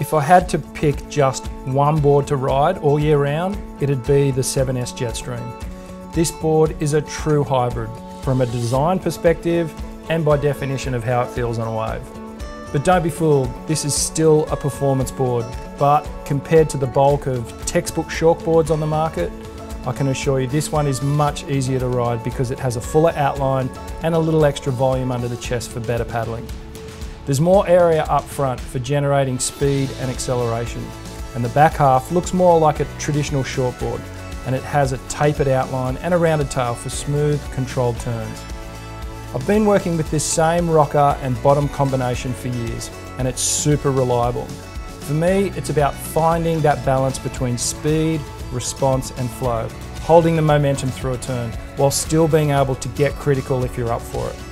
If I had to pick just one board to ride all year round, it'd be the 7S Jetstream. This board is a true hybrid from a design perspective and by definition of how it feels on a wave. But don't be fooled, this is still a performance board, but compared to the bulk of textbook shortboards on the market, I can assure you this one is much easier to ride because it has a fuller outline and a little extra volume under the chest for better paddling. There's more area up front for generating speed and acceleration, and the back half looks more like a traditional shortboard, and it has a tapered outline and a rounded tail for smooth, controlled turns. I've been working with this same rocker and bottom combination for years, and it's super reliable. For me, it's about finding that balance between speed, response and flow, holding the momentum through a turn, while still being able to get critical if you're up for it.